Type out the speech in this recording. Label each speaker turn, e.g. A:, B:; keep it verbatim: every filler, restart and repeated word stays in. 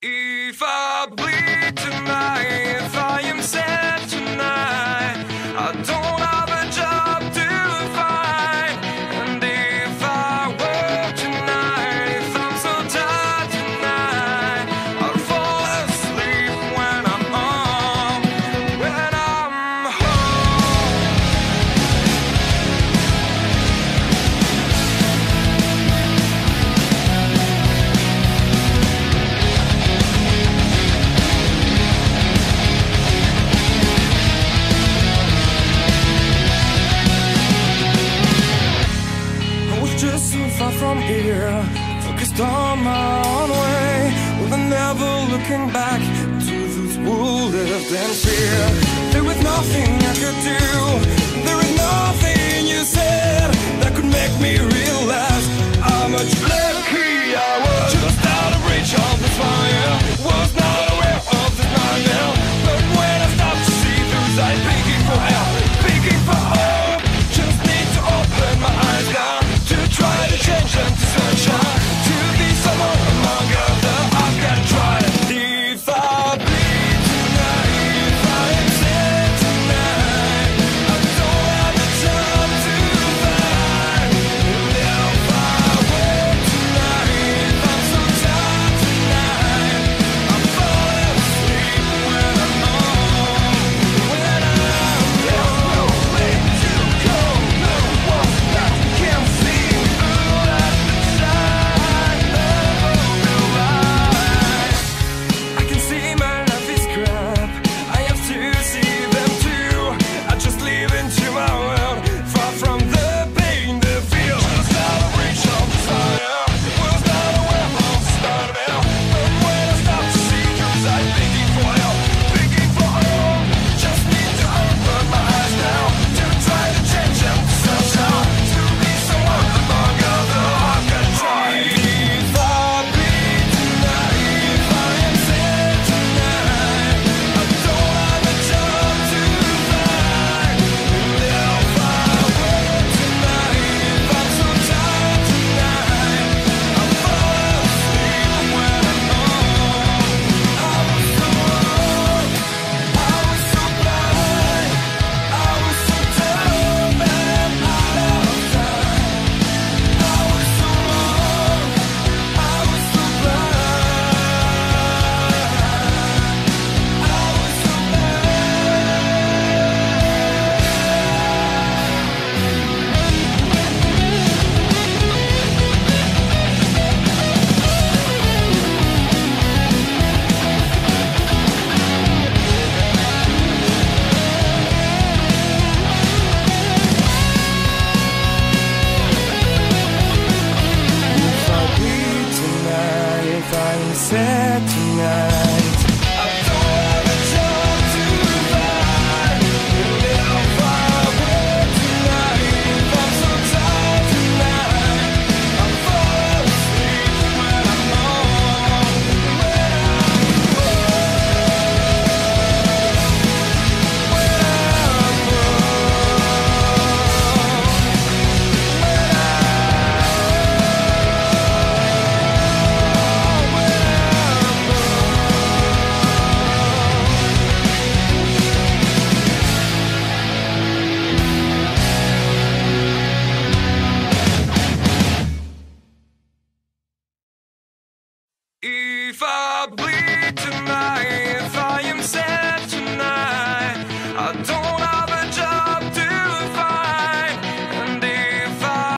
A: If I bleed tonight, if I am sad tonight, I don't have a job to find. And if I work tonight, if I'm so tired tonight, I'll fall asleep when I'm home, when I'm home. I was just so far from here, focused on my own way, with never looking back to those who lived in fear. There was nothing I could do, there is nothing you said that could make me realize how much lucky I was. Just out of reach of the fire, was not aware of the nightmare. But when I stopped to see through sight, begging for help, begging for hope, just need to open my eyes now to try to change them to sunshine, to be someone among others. I've got to try it. If I bleed tonight, if I am sad tonight, I don't have the time to find. And if I work tonight, if I'm so tired tonight, I'm falling asleep when I'm home, when I'm home. There's no way to go, no one that can see through at the side of the light. I can see my life is crap, I have to see them too. I just live into my world, far from the pain, the feel. Just out of reach of desire, was not aware of the start of it. But when I stop to see through sight, begging for help, begging for hope, just need to open my eyes now to try to change them to sunshine, to be someone among others. I've got to try. If I bleed tonight, if I am sad tonight, I don't have a job to find. And if I work tonight, if I'm so tired tonight, I'm falling asleep when I'm home. I was so wrong, I was so blind, I was so dumb and out of time. I was so wrong, I was so blind, I was so If I bleed tonight, if I'm sad tonight, I don't have a job to find. And if I work tonight, if I'm so tired tonight, I'm falling asleep when I'm home, when I'm home, when I'm If I bleed tonight.